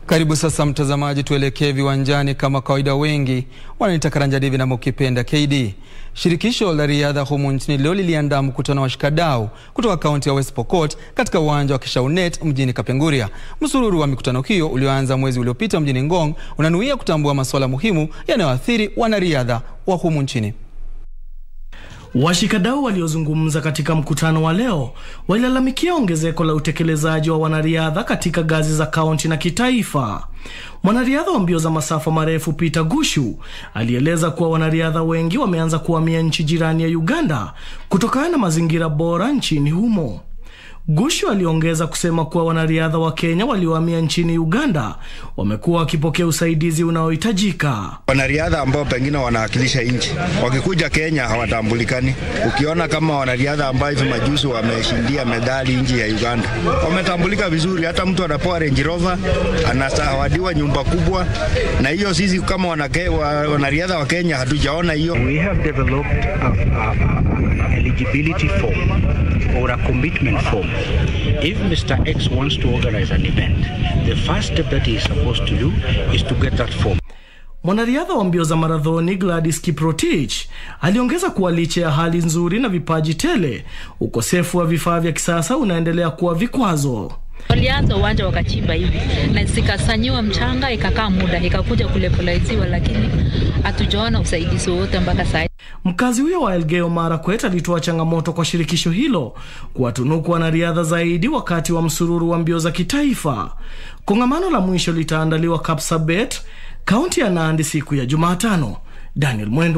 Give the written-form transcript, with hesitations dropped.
Karibu sasa mtazamaji, tuelekee viwanjani. Kama kawaida, wengi wananiita Karanja Devi na mukipenda KD. Shirikisho la riadha humu nchini leo liliandaa mkutano wa washikadau kutoka kaunti ya West Pokot katika uwanja wa Kishaunet mjini Kapenguria. Msururu wa mikutano hiyo ulioanza mwezi uliopita mjini Ngong unanuia kutambua masuala muhimu yanayoathiri wanariadha wa humu nchini. Washikadau waliozungumza katika mkutano wa leo walilalamikia ongezeko la utekelezaji wa wanariadha katika ngazi za kaunti na kitaifa. Mwanariadha wa mbio za masafa marefu Peter Gushu alieleza kuwa wanariadha wengi wameanza kuhamia nchi jirani ya Uganda kutokana na mazingira bora nchini humo. Gushu aliongeza kusema kuwa wanariadha wa Kenya waliohamia nchini Uganda wamekuwa wakipokea usaidizi unaohitajika. Wanariadha ambao pengine wanawakilisha nchi wakikuja Kenya hawatambulikani. Ukiona kama wanariadha ambao hivi majuzi wameshindia medali nchi ya Uganda, wametambulika vizuri. Hata mtu anapoa Range Rover anasawadiwa nyumba kubwa, na hiyo sisi kama wanariadha wa Kenya hatujaona hiyo. We have developed an eligibility form or a commitment form. If Mr. X wants to organize an event, the first step that he is supposed to do is to get that form. Mwanariadha wa mbio za marathoni Gladys Kiprotich aliongeza kuwa licha ya hali nzuri na vipaji tele, ukosefu wa vifaa vya kisasa unaendelea kuwa vikwazo. Walianza uwanja wakachimba hivi na zikasanyiwa mchanga, ikakaa muda ikakuja kulepolaiziwa, lakini hatujaona usaidizi wote mpaka sasa. Mkazi huyo wa Elgeyo Marakwet alitoa changamoto kwa shirikisho hilo kuwatunuku wanariadha zaidi wakati wa msururu wa mbio za kitaifa. Kongamano la mwisho litaandaliwa Kapsabet, kaunti ya Nandi, siku ya Jumatano. Daniel Mwendo.